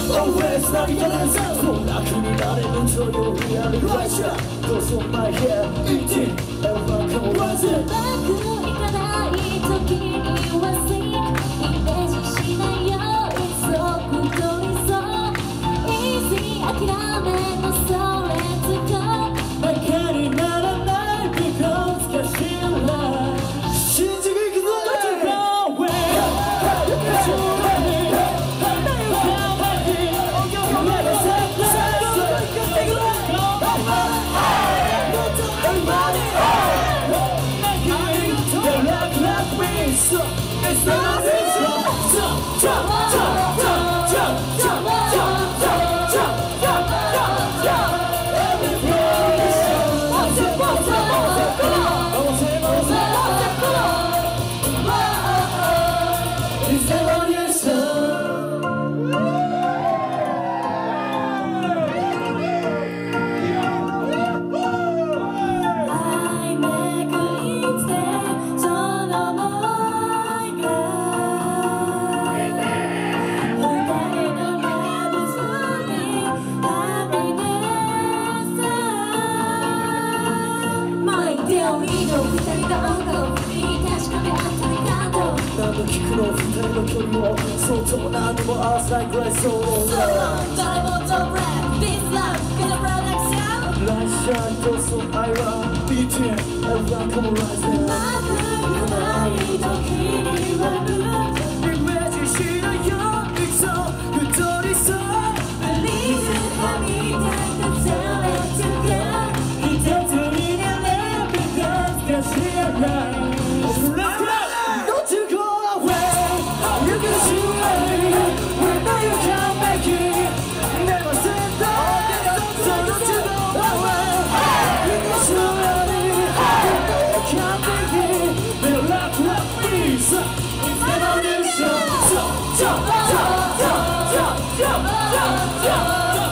Always 날 떠나서 나그니 나를 조용히 하는 Right shot Goes on my head Eating Everyone come on rise it いかない時にはせイメージしないよいつも通りそう Easy 諦めのストレートバカにならない Because キャシーライ信じに行くぞ Don't you go away You can shoot at me Now you come back here You never said that So you can take it back Go back No time money They like me So it's not easy Jump, jump, jump, jump, jump, jump, jump, jump, jump, jump, jump聞くの二人の距離をそうとも何も合わせないくらいそう So long 誰も don't rap This love gonna production Light shine goes on high run Beating everyone come on rise it まくない時にはイメージしないよいつも太りそう Believe it はみたいな Tell it to go 一つになれ Because が知らない Don't you go You can shoot at me When now you can't make it Never said that So don't you go away You can shoot at me When now you can't make it They love me So it's an audition So jump, jump, jump, jump, jump, jump, jump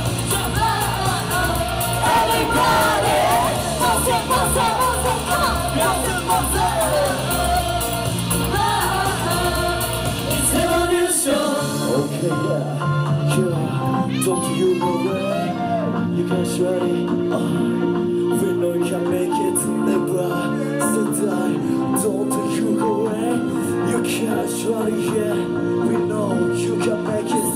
Everybody Mose, mose, mose, come on Mose, mose Okay, yeah, don't you worry, you can shred it, we know you can make it, never say die, don't you go away, you can shred it, yeah, we know you can make it.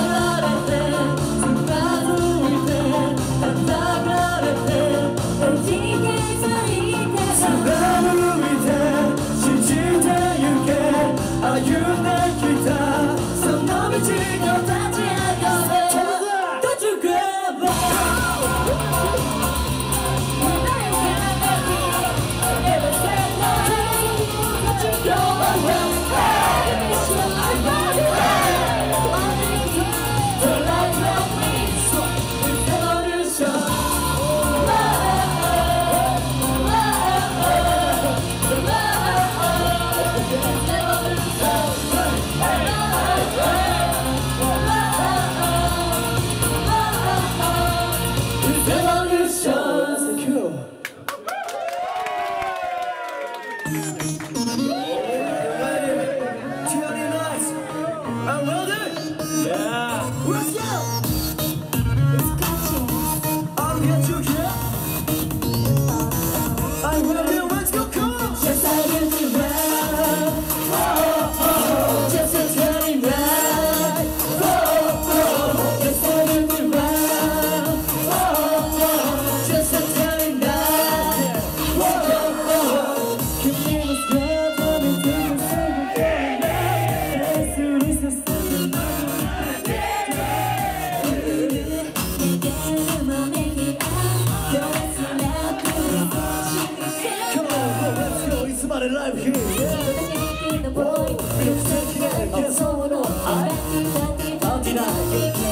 Live here, yeah. Whoa, we're taking it, yes, oh no, I'll deny.